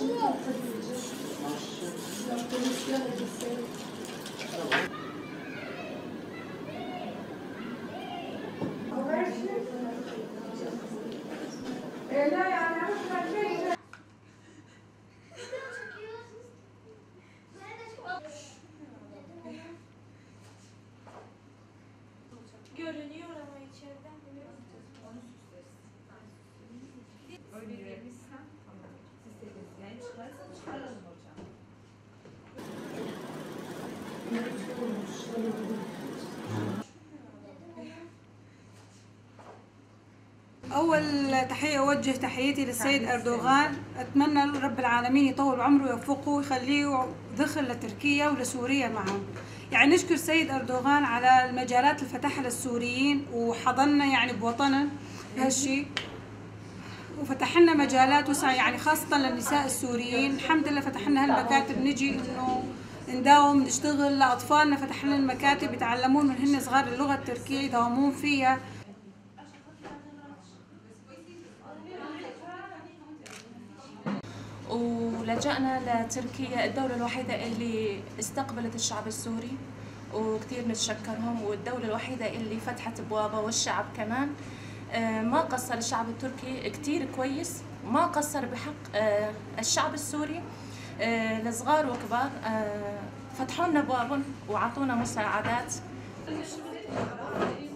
Görünüyor ama içeriden Öyle verirsen tamam. Siz temizleyin, çıkarsa çıkaralım hocam. أول تحية أوجه تحيتي للسيد أردوغان، أتمنى رب العالمين يطول عمره ويوفقه ويخليه ذخر لتركيا ولسوريا معهم. يعني نشكر السيد أردوغان على المجالات اللي فتحها للسوريين وحضننا يعني بوطننا بهالشيء، وفتح لنا مجالات وسع يعني خاصة للنساء السوريين. الحمد لله فتح لنا هالمكاتب نجي إنه نداوم نشتغل لأطفالنا، فتح لنا المكاتب يتعلمون من هن صغار اللغة التركية يداومون فيها. ولجأنا لتركيا، الدولة الوحيدة اللي استقبلت الشعب السوري وكثير نتشكرهم، والدولة الوحيدة اللي فتحت أبوابها والشعب كمان ما قصر. الشعب التركي كثير كويس، ما قصر بحق الشعب السوري لصغار وكبار، فتحوا لنا أبوابهم وعطونا مساعدات.